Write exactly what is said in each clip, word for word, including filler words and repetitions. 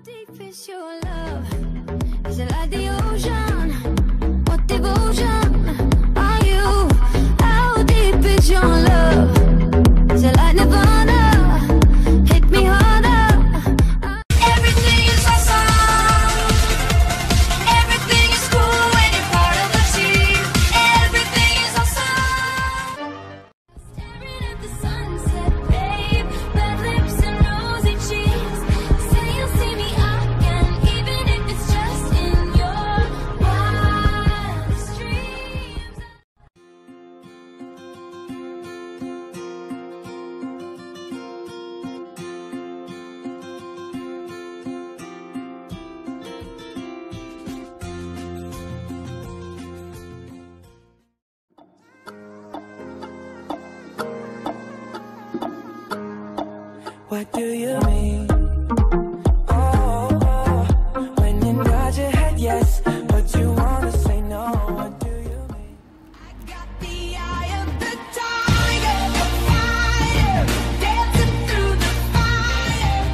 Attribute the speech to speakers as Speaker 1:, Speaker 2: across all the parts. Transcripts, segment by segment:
Speaker 1: deep is your love? Is it like the ocean? What devotion are you? How deep is your love? Is it like Nirvana? Hit me harder. Everything is awesome. Everything is cool when you're part of the team. Everything is awesome. Staring at the sunset, babe. Red lips and rosy cheeks. Say you'll see me again, even if it's just in your wildest dreams.
Speaker 2: What do you mean? Oh, oh, when you nod your head yes, but you wanna say no. What do you mean?
Speaker 3: I got the eye of the tiger, the fire, dancing through the fire.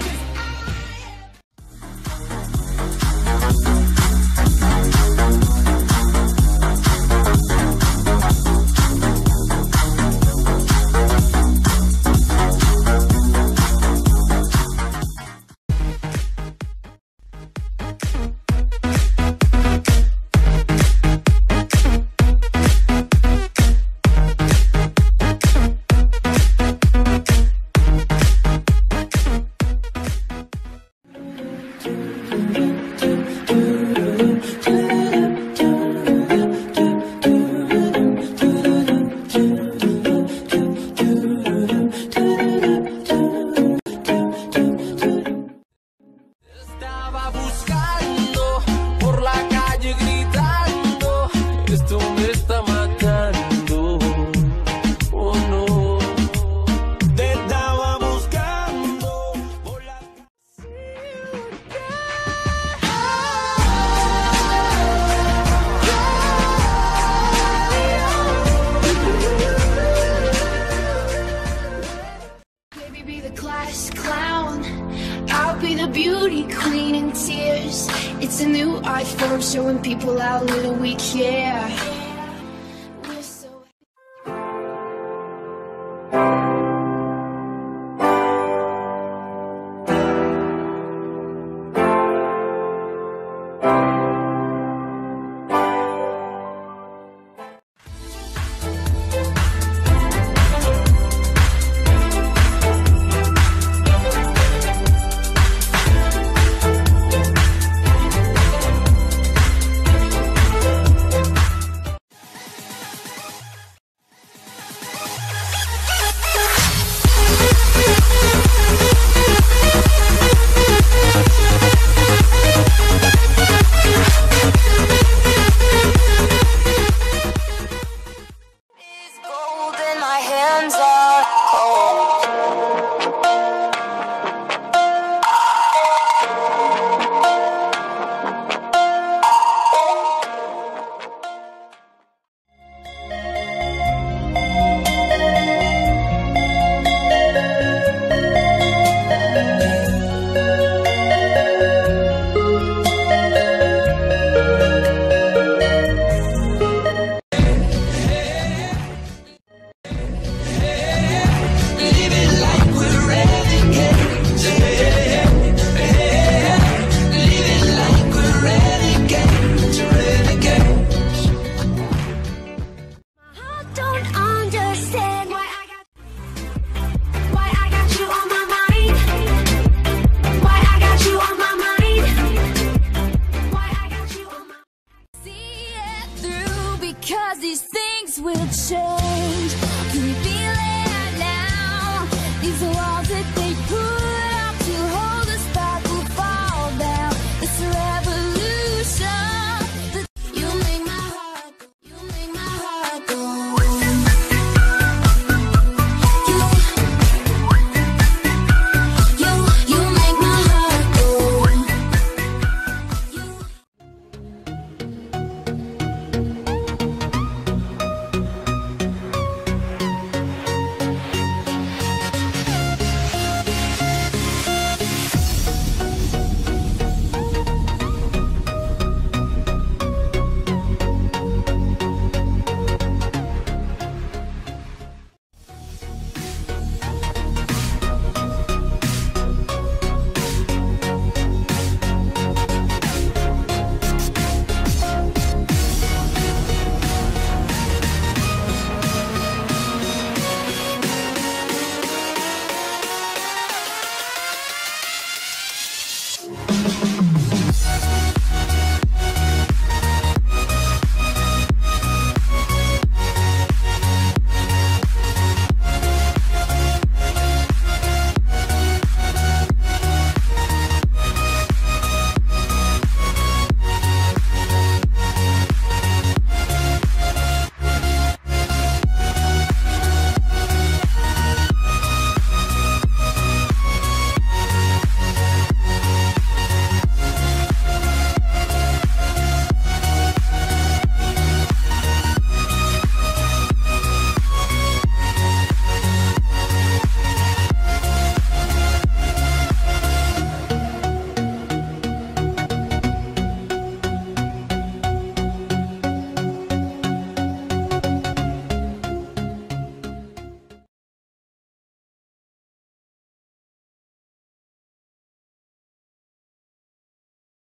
Speaker 3: 'Clown, I'll be the beauty queen in tears. It's a new iPhone showing people how little we care. We're so hands are cold. Because these things will change.